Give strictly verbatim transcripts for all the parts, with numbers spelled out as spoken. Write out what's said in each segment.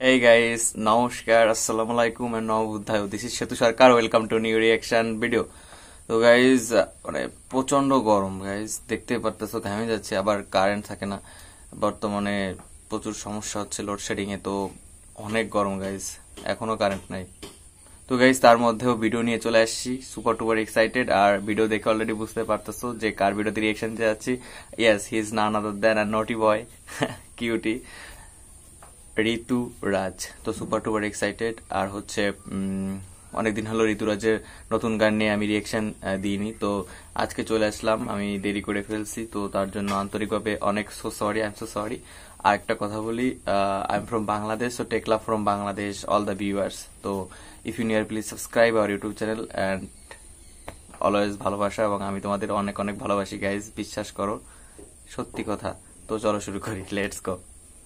Hey guys, নমস্কার, আসসালামু আলাইকুম and নব উদ্ধায়। This is Setu Sarkar, welcome to new reaction video. তো গাইজ মানে প্রচন্ড গরম গাইজ, দেখতে পারতেছো ঘামে যাচ্ছে, আবার কারেন্ট থাকে না, বর্তমানে প্রচুর সমস্যা হচ্ছে লোডশেডিং এ, তো অনেক গরম গাইজ, এখনো কারেন্ট নাই। তো গাইজ তার মধ্যেও ভিডিও নিয়ে চলে আসছি, সুপার টুপার এক্সাইটেড। আর ভিডিও দেখে অলরেডি বুঝতে পারতেছো যে কার ভিডিওতে রিয়াকশন দিতে যাচ্ছি। Yes, he is none other than a naughty boy, cutie, ঋতু রাজ। তো সুপার টুপার এক্সাইটেড। আর হচ্ছে অনেকদিন হলো ঋতুরাজের নতুন গান নিয়ে আমি রিয়াকশন দিইনি, তো আজকে চলে আসলাম, আমি দেরি করে ফেলছি, তো তার জন্য আন্তরিকভাবে অনেক so sorry, I am so sorry. আর একটা কথা বলি, I am from Bangladesh, so take love from Bangladesh all the viewers. তো if you near please subscribe our YouTube channel and always ভালোবাসা, এবং আমি তোমাদের অনেক অনেক ভালোবাসি গাইজ, বিশ্বাস করো, সত্যি কথা। তো চলো শুরু করি, লেটস গো।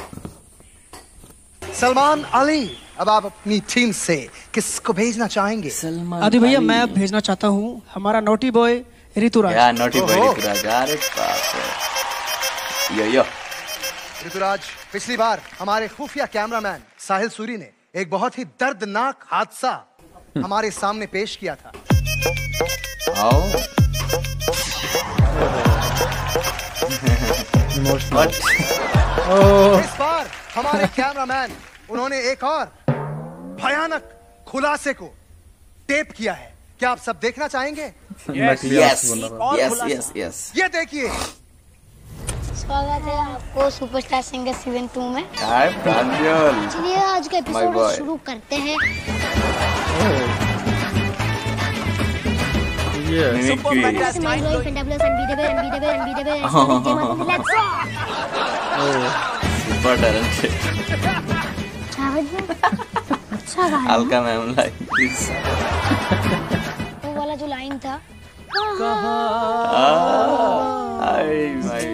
सलमान अली, अब आप अपनी टीम से किसको भेजना चाहेंगे? आदि भैया मैं अब भेजना चाहता हूँ हमारा नोटी बॉय ऋतुराज। यार नोटी बॉय ऋतुराज, अरे बाप रे। यो यो ऋतुराज, पिछली बार हमारे खुफिया कैमरामैन साहिल सूरी ने एक बहुत ही दर्दनाक हादसा हमारे सामने पेश किया था। आओ इस बार हमारे कैमरामैन उन्होंने एक और भयानक खुलासे को टेप किया है, क्या आप सब देखना चाहेंगे? यस यस यस यस, ये देखिए। स्वागत है आपको सुपरस्टार सिंगर सीजन टू में। हाय प्रांजल, चलिए आज का एपिसोड शुरू करते हैं। सुपर टैलेंटेड, अच्छा गाना। अलका मैम लाइक दिस, वो वाला जो लाइन था, आई माय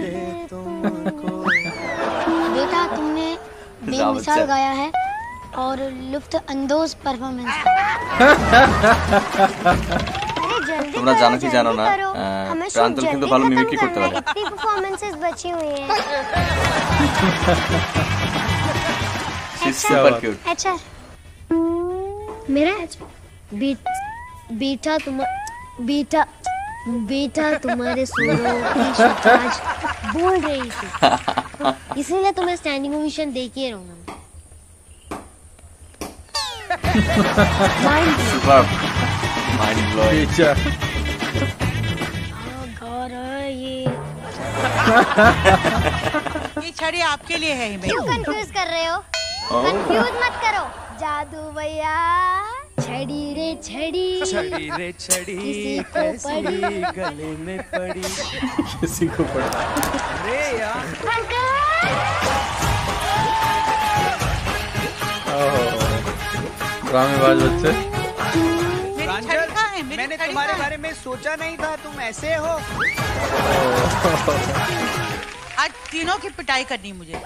बेटा तुमने बेमिसाल गाया है और लुफ्त अंदोज परफॉर्मेंस। তোমরা জানো কি জানো না, প্রান্তল কিন্তু ভালো মিমিক্রি করতে পারে। कितनी परफॉर्मेंसेस बची हुई हैं। Super cute. अच्छा मेरा बीट बीटा तुम बीटा बेटा तुम्हारे सुरों की शुताज बोल रही थी, इसीलिए तुम्हें स्टैंडिंग ओवेशन दे के रहूंगा। Super mind blowing. घर है ये ये छड़ी आपके लिए है। क्यों कंफ्यूज कर रहे हो? कंफ्यूज मत करो। जादू भैया छड़ी रे छड़ी, छड़ी रे छड़ी किसी को पड़ी, गले में पड़ी, किसी को पड़ी। अरे यार ड्रामेबाज बच्चे। मैंने तुम्हारे बारे में सोचा नहीं था तुम ऐसे हो। आज तीनों की पिटाई करनी मुझे।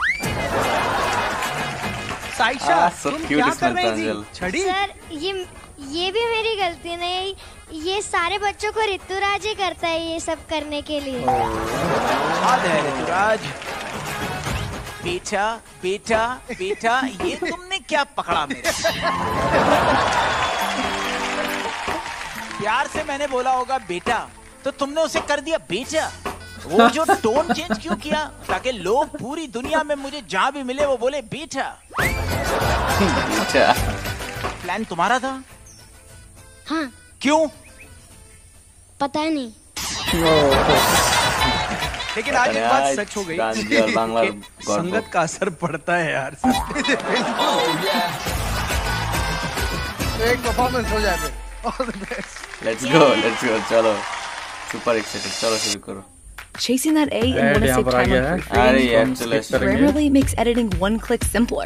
साइशा तुम क्या कर रही थी? छड़ी? सर ये ये भी मेरी गलती नहीं, ये सारे बच्चों को ऋतुराज ही करता है ये सब करने के लिए। ऋतुराज बेटा बेटा बेटा, ये तुमने क्या पकड़ा मेरे? प्यार से मैंने बोला होगा बेटा, तो तुमने उसे कर दिया बेटा। वो जो टोन चेंज क्यों किया, ताकि लोग पूरी दुनिया में मुझे जहाँ भी मिले वो बोले बेटा। बेटा प्लान तुम्हारा था? हाँ। क्यों? पता नहीं, लेकिन आज एक बात सच हो गई, संगत का असर पड़ता है यार। एक परफॉर्मेंस हो जाए। All the best. Let's go let's go, चलो सुपर एक्साइटेड, चलो शुरू करो। Chasing that A and want to save time on अरे यार चलो Grammarly makes editing one click simpler.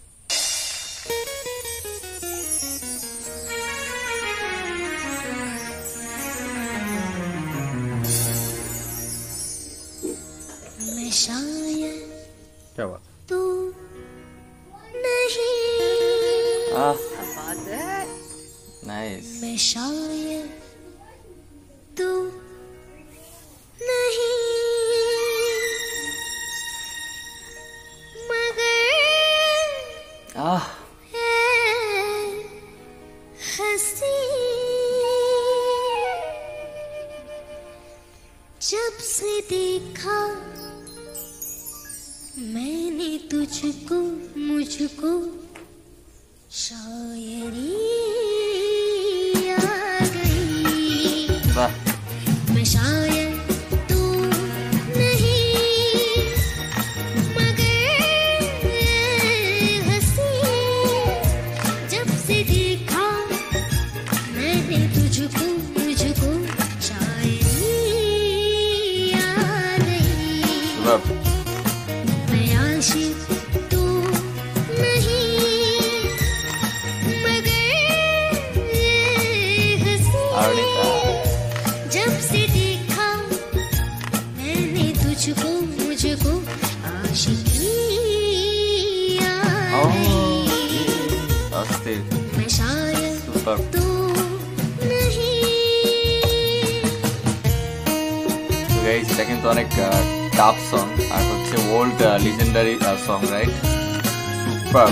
मैं शायद क्या बात? तू नहीं, आह नाइस। मैं शायद तू नहीं, मगर Ah. से देखा मैंने तुझको मुझको शायरी आ गई वाह मैं शायद तू नहीं मगर हंसी जब से देखा मैंने तुझको मुझको शायरी आ गई वाह मैं आशिक तू नहीं मगर हंसी अरुणिता जब से देखा मैंने तुझको मुझको आशिकी आ गई अस्थिर मैं शायद सुपर तू नहीं গাইস এটা কিন্তু অনেক টাফ সং আর হচ্ছে old legendary song right super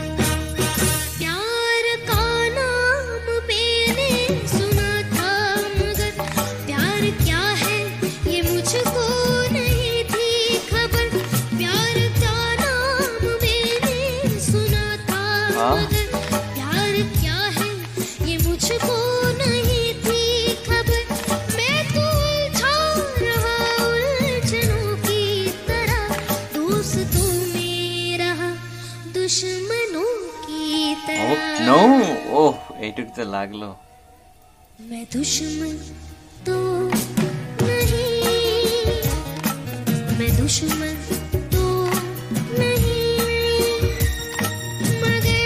प्यार का नाम मैंने सुना था मगर प्यार क्या है ये मुझको नहीं थी खबर प्यार का नाम मैंने सुना था हाँ? मगर प्यार क्या है ये मुझको नहीं थी खबर मैं तो उलझा रहा उलझनों की तरह दोस्तों में रहा दुश्मनों की तरह নো ওহ এইটুকুতে লাগলো मैं दुश्मन तो नहीं मैं दुश्मन तो नहीं मगर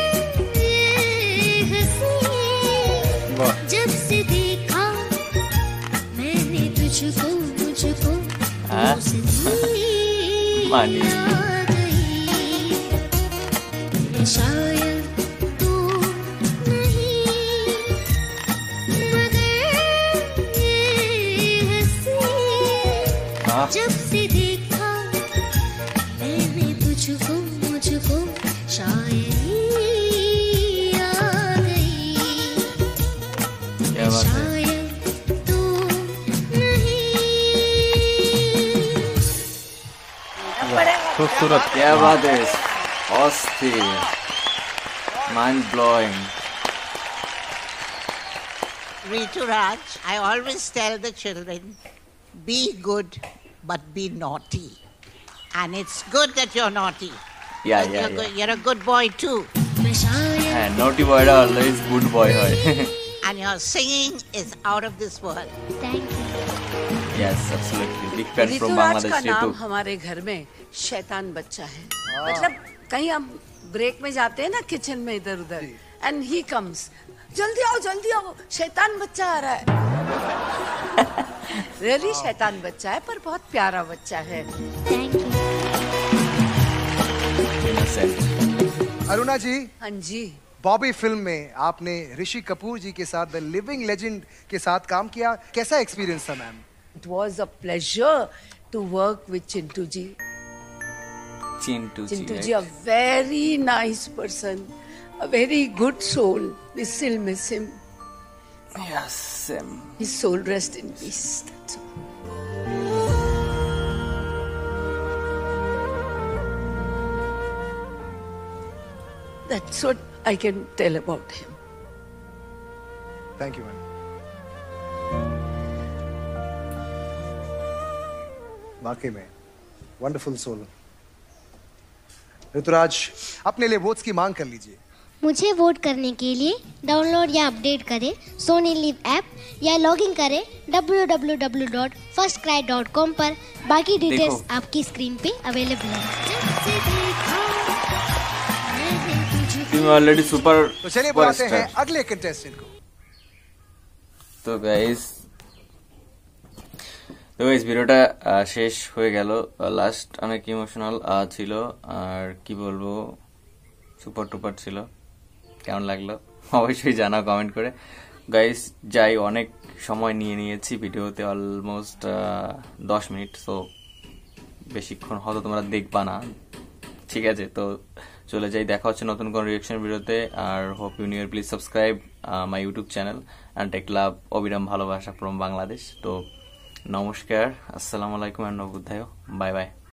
ये हंसी वाह जब से देखा मैंने तुझको मुझको हाँ? दोस्ती मानी। आ गई मैं शायद तू नहीं मगर ये हंसी हाँ जब से देखा मैंने तुझको मुझको शायरी आ गई क्या बात है शायद तू नहीं खूबसूरत क्या बात है अस्थिर mind blowing Rituraj, I always tell the children, be good but be naughty. And it's good that you're naughty. Yeah, But yeah, you're, yeah. good- you're a good boy too. मैं शायद হ্যাঁ নটি বয়টা অলওয়েজ গুড বয় হয় And your singing is out of this world. Thank you yes absolutely big fan from Rituraj Bangladesh का नाम to हमारे घर में शैतान बच्चा है मतलब कहीं हम ब्रेक में जाते हैं ना किचन में इधर उधर एंड ही कम्स जल्दी आओ जल्दी आओ शैतान बच्चा आ रहा है रियली शैतान बच्चा है पर बहुत प्यारा बच्चा है thank you innocent Aruna ji हाँ जी बॉबी फिल्म में आपने ऋषि कपूर जी के साथ द लिविंग लेजेंड के साथ काम किया कैसा एक्सपीरियंस था ma'am it was a pleasure to work with Chintu ji Chintu Chintu ji ji a very nice person a very good soul we still miss him yes same his soul rest in peace that's all That's what I can tell about him. Thank you ma'am वाकई में wonderful soul Rituraj अपने लिए votes की मांग कर लीजिए मुझे vote करने के लिए डाउनलोड या अपडेट करें सोनी लिव ऐप या लॉगिन करें W W W dot FirstCry dot com पर बाकी डिटेल्स देखो। आपकी स्क्रीन पे अवेलेबल है तुम ऑलरेडी सुपर तो चलिए बुलाते हैं अगले कंटेस्टेंट को তো গাইস তো গাইস ভিডিওটা আহ, শেষ হয়ে গেল লাস্ট অনেক ইমোশনাল ছিল আর কি বলবো সুপার টুপার ছিল কেমন লাগলো অবশ্যই জানাও কমেন্ট করে গাইস যাই অনেক সময় নিয়ে নিয়েছি ভিডিওতে অলমোস্ট দশ মিনিট সো বেশিক্ষণ হয়তো তোমরা দেখবা না ঠিক আছে তো চলে যাই দেখা হচ্ছে নতুন কোন রিঅ্যাকশন ভিডিওতে আর hope you new year please subscribe my YouTube channel and take love অবিরাম ভালোবাসা ফ্রম বাংলাদেশ তো নমস্কার, আসসালামু আলাইকুম এন্ড নবুদ্ধায়, বাই বাই।